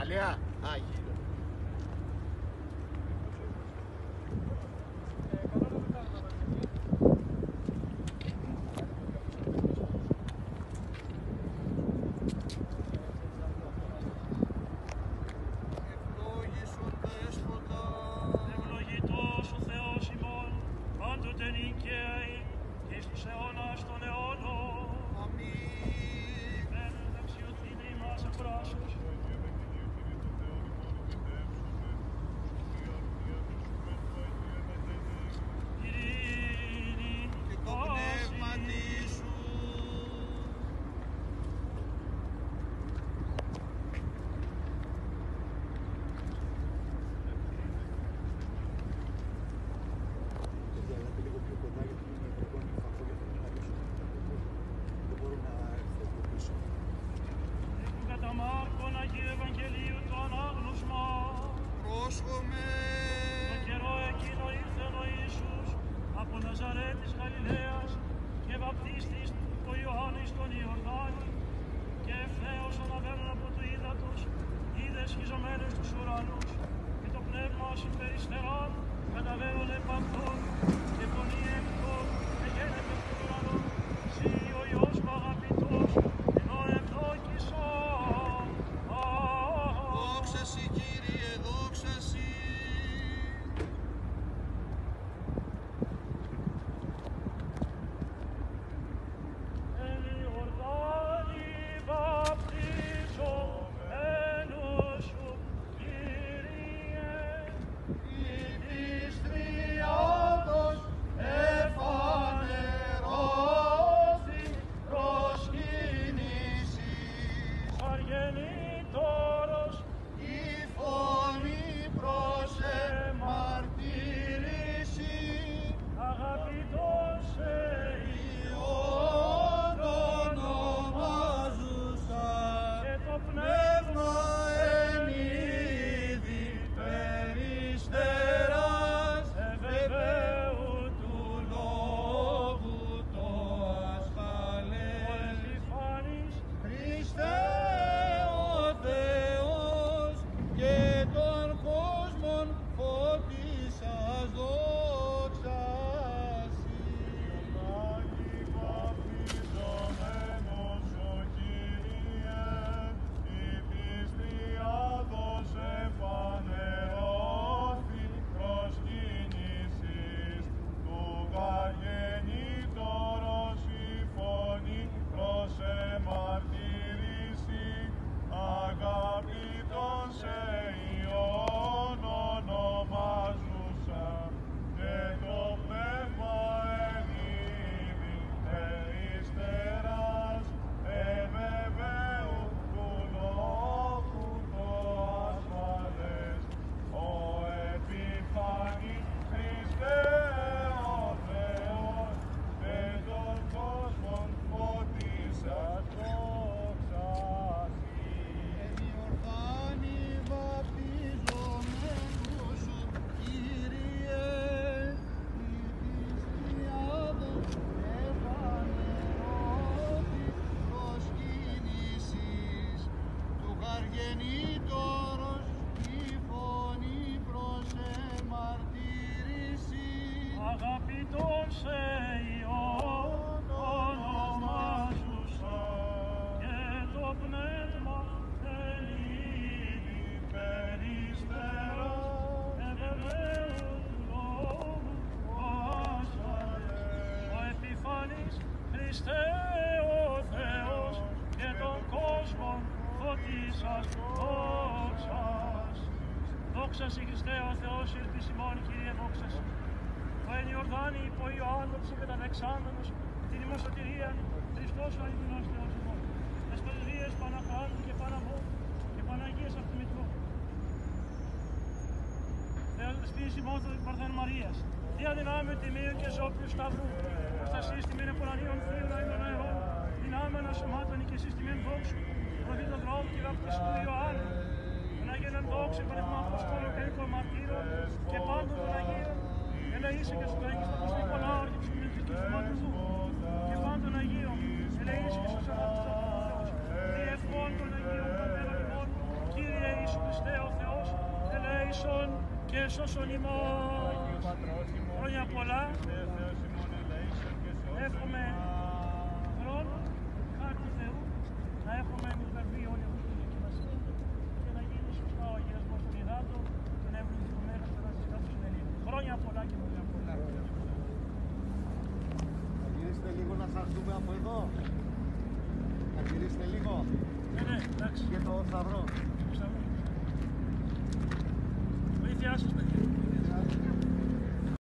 Ιταλία. Άγιο. Δόξα σοι Χριστέ ο Θεός ήρθις ημών, Κύριε, δόξα σοι. Ο εν Ιορδάνη υπό Ιωάννου ψυχετανεξάμενος, την ημών σωτηρία, Χριστός ο αληθινός Θεός ημών. Τες πρεσβείες Παναχάντου και Παναβώ και Παναγίας Αυτομητρού. Θεός ημών του Παρθέν Μαρίας, δια δυνάμει τιμίου και ζώπιου σταυρού, προστασίες τιμέν επολανίων θύλων αείμων αερών, δυνάμενα σωμάτων και συστημέν δόξου, προδίδω δρόμου και βαπτίσου του Ιωάννου, των Αγίων δόξου, παραδείγμα Αποστόλων και οίκων μαρτύρων και πάντων των Αγίων, ελεήσει και στους Αγίους των Νικολάου και τους Μυθικούς του Ματρουδού και πάντων των Αγίων, ελεήσει και στους αγάπους του Θεός, διευχών των Αγίων Πατέρων ημών, Κύριε Ιησού Χριστέ ο Θεός, ελέησον και σώσον ημάς. Χρόνια πολλά. Εύχομαι χρόνο, χάρη του Θεού, να έχουμε υπερβεί όλη αυτή τη δοκιμασία και να γίνει σωστά ο αγιασμός των υδάτων και να ευλογηθούμε μέχρι το ραντιστικά του Συνελίου. Χρόνια πολλά και χρόνια πολλά. Θα γυρίσετε λίγο να σας δούμε από εδώ. Θα γυρίσετε λίγο. Ναι, εντάξει. Και το σταυρό. Βοήθειά σας.